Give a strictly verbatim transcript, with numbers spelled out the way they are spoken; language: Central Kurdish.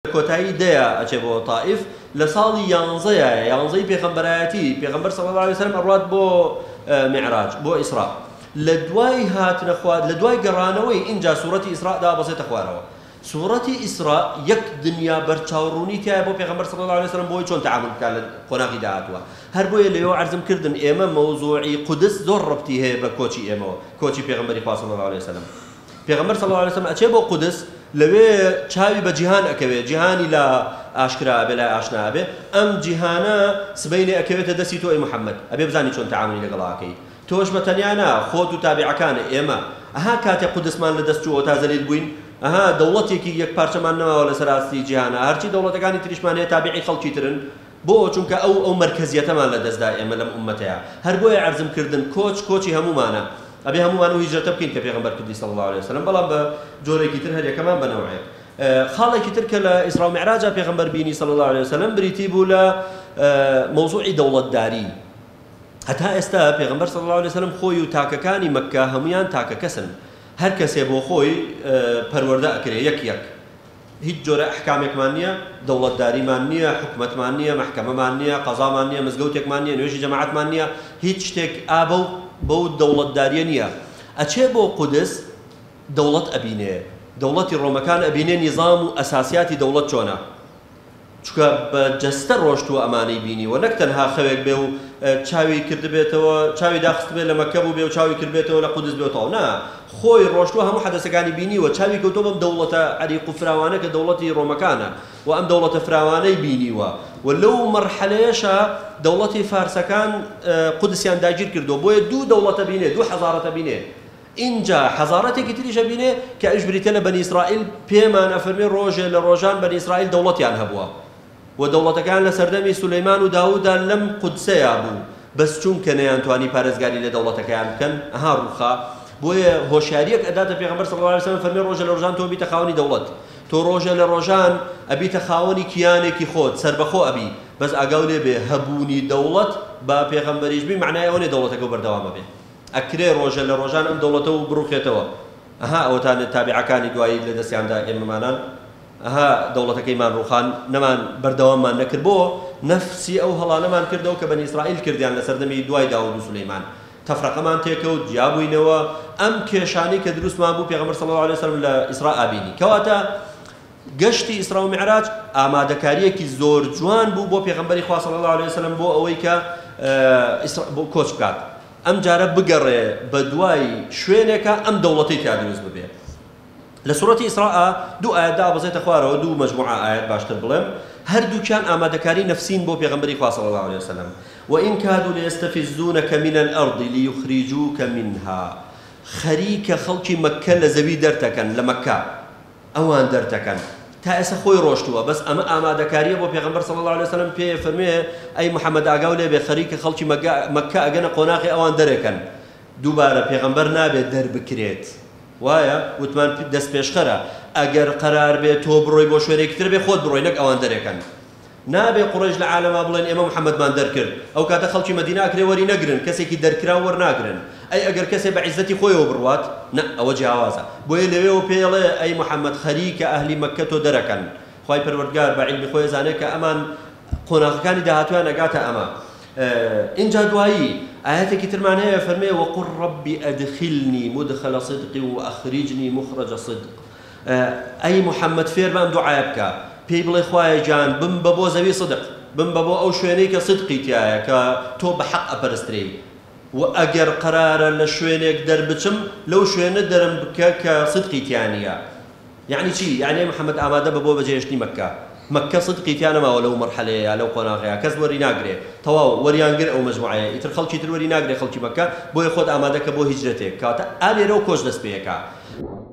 کۆتایی دەیە ئەچێ بۆ تائیف لە ساڵی یانزەیە یانزەی پێغەمبەرایەتی پێغەمبەر صلی الله عليه وسلم ئەڕوات بۆ معراج بۆ ئیسراء لە دوای هاتنە خوارد لە دوای گەڕانەوەی ئینجا سوورەتی ئیسراء دابەزێتە خوارەوە. سوورەتی ئیسراء یەک دنیا بەرچاوڕوونی تایە بۆ پێغەمبەر صلی الله عليه وسلم بۆی چۆن تەعامل بکات لە قۆناغی داهاتووە. هەر بۆیە لەوێ عەرزم کردن ئێمە مەوزوعی قودس زۆر ڕەبتی هەیە بە کۆچی ئێمەوە کۆچی پێغەمبەری خوا صلی الله عليه وسلم. پێغەمبەر صلی الله عليه وسلم ئەچێ بۆ قودس لەوێ چاوی بە جیهان ئەکەوێ جیهانی لە ئاشکرا ئەبێ لای ئاشنا ئەبێ ئەم جیهانە سبەینێ ئەکەوێتە دەستی تۆ ئەی محەممەد ئەبێ بزانی چۆن تەعاملی لەگەڵاکەی تۆش بە تەنیانە خۆت و تابعەکانە ئێمە ئەها کاتێک قودسمان لە دەست چووە تا زەلیل بووین ئەها دەوڵەتێکی یەک پارچەمان نەماوە لە سەراستی جیهانە هەرچی دەوڵەتەکانی تریشمان هەیە تابعی خەڵکی ترن بۆ چونکە ئەو ئەو مەرکەزیەتەمان لە دەستدا ئێمە لەم ئومەتەیە هەر بۆیە عەرزم کردن کۆچ کۆچی هەمومانە ئەبێ هەمومان و هیجرەتە بکەین کە پێغەمبەر کردی صلی الله عليه وسلم بەڵام بە جۆرێکی تر هەر یەکەمان بەنەوەیەک خاڵێکی تر کە لە ئیسرا و معراجا پێغەمبەر بینی صلی الله عليه وسلم بریتی بوو لە مەوزوعی دەوڵەتداری هەتا ئێستا پێغەمبەر صلی الله عليه وسلم خۆی و تاکەکانی مەککە هەمویان تاکە کەسن هەر کەسێ بۆ خۆی پەروەردە ئەکرێ یەک یەک هیچ جۆرە ئەحکامێکمان نییە دەوڵەتداریمان نییە حکومەتمان نییە مەحکەمەمان نییە قەزامان نییە مزگەوتێکمان نییە نوێژی جەماعەتمان نییە هیچ شتێک ئابە و بەو دەوڵەتداریە نییە ئەچێ بۆ قودس دەوڵەت ئەبینێ دەوڵەتی ڕۆمەکان ئەبینێ نیزام و ئەساسیاتی دەوڵەت چۆنە چونکە بە جەستە ڕۆشتووە ئەمانەی بینیوە نەک تەنها خەوێک بێ و چاوی کردبێتەوە چاوی داخست بێت لە مەککە بوو بێ و چاوی کردبێتەوە لە قودس بێتەوە نا خۆی ڕۆشتووە هەموو حەدەسەکانی بینیوە چاوی کەوتۆ بەم دەوڵەتە عەریق و فراوانە کە دەوڵەتی ڕۆمەکانە و ئەم دەوڵەتە فراوانەی بینیوە و لەو مەرحەلەیەشە دەوڵەتی فارسەکان قودسیان داگیر کردو بۆیە دوو دەوڵەتە بینێ دوو حەزارەتە بینێ اینجا حەزارەتێکی تریشە بینێ کە ئەوش بریتە لە بەنی ئیسرائیل پێمان ئەفەرمێ ڕۆژێ لە ڕۆژان بەنی ئیسرائیل دەوڵەتیان هەبووە و دەوڵەتەکان لە سەردەمی سولەیمان و داووددا لەم قودسەیە بوو بەس چونکە نەیانتوانی پارێزگاری لە دەوڵەتەکەیان بکەن ئەها ڕووخا بۆیە هۆشیاریەک ئەداتە پێغەمبەر صلی الله عليه وسلم فەرمێ ڕۆژە لە ڕۆژان تۆ بیتە خاوەنی دەوڵەت تۆ ڕۆژە لە ڕۆژان ئەبیتە خاوەنی کیانێکی خۆت سەربەخۆ ئەبی بەس ئاگاو لێ بێ هەبوونی دەوڵەت بە پێغەمبەریش بی معنای ئەوە نێ دەوڵەتەکە بەردەوامە بێ ئەکرێ ڕۆژە لە ڕۆژان ئەم دەوڵەتە و بڕوخێتەوە ئەها ئەوەتان تابعەکانی دوایی لە دەستیاندا ئێمەمانان ئەها دەوڵەتەکەیمان ڕووخان نەمان بەردەواممان نەکرد بۆ نەفسی ئەو هەڵانەمان کردەوە کە بەنی ئیسرائیل کردیان لە سەردەمی دوای داوود و سولەیمان تەفرەقەمان تێکەوت جیابووینەوە ئەم کێشانەی کە دروستمان بوو پێغەمبەر صلی الله عليه وسلم لە ئیسراء ئابینی کەواتە گەشتی ئیسرا و معراج ئامادەکاریەکی زۆر جوان بوو بۆ پێغەمبەری خوا صلی الله عليه وسلم بۆ ئەوەی کە بۆ کۆچ بکات ئەم جارە بگەڕێ بە دوای شوێنێکە ئەم دەوڵەتەی تا دروست ببێ لە سوورەتی ئیسراء دوو ئاەت دابەزێتە خوارەوە دوو مەجموعە ئاەت باشتر بڵێم هەردووکیان ئامادەکاری نەفسین بۆ پێغەمبەری خوا صلی الله عليه وسلم وإن كادوا ليستفزونك من الأرض ليخرجوك منها خەریکە خەڵکی مەککە لە زەوی دەرتەکەن لە مەککە ئەوان دەرتەکەن تا ئێستا خۆی ڕۆشتووە بەس ئەمە ئامادەکاریە بۆ پێغەمبەر صلی الله عليه وسلم پێ فەرمێ ئەی محەممەد ئاگاو لێ بێ خەریکە خەڵکی مەککە ئەگەنە قۆناغی ئەوان دەرەکەن دووبارە پێغەمبەر نابێت دەربکرێت وایە وتمان دەست پێشخەرە ئەگەر قەرار بێت تۆ بڕۆی بۆ شوێنێکی تر بێ خۆت بڕۆی نەک ئەوان دەرەکەن نابێ قوڕیش لە عالەما بڵێن ئێمە محەممەدمان دەرکرد ئەو کاتە خەڵکی مەدینە ئەکرێ وەری نەگرن کەسێکی دەرکرا وەرناگرن ئەی ئەگەر کەسێ بە عیزەتی خۆیەوە بڕوات نە ئەوە جیاوازە بۆیە لەوێەوە پێڵێ ئەی محەممەد خەریکە ئەهلی مەککە تۆ دەرەکەن خوای پەروەردگار بە عیلمی خۆی زانێت کە ئەمان قۆناغەکانی داهاتویان ئەگاتە ئەمە اینجا دوایی ئاەتێکی ترمان هەیە فەرمێ وەقل ڕەبی ئەدخلنی مدخل صدق وأخرجني مخرج صدق ئەی محەممەد فێرمان دوعای بکە پێی بڵێ خوایە جان بم بە بۆ زەوی صدق بم بە بۆ ئەو شوێنەی کە صدقی تایە کە تۆ بە حەق ئەپەرستری و ئەگەر قەرارە لە شوێنێک دەربچم لەو شوێنە دەرم بکە کە صدقی تیانە یعنی چی یعنی محەممەد ئامادە بە بۆ بەجێهێشتنی مەککە مەککە صدقی تیانەماوە لەو مەرحەلەیە لەو قۆناغەیە کەس وەری ناگرێ تەواو وەریانگر ئەو مەجموعەیە ئیتر خەڵکی تر وەری ناگرێ خەڵکی مەککە بۆیە خۆت ئامادەکە بۆ هیجرەتێک کاتە ئالێرە و کۆش دەست پێیەکە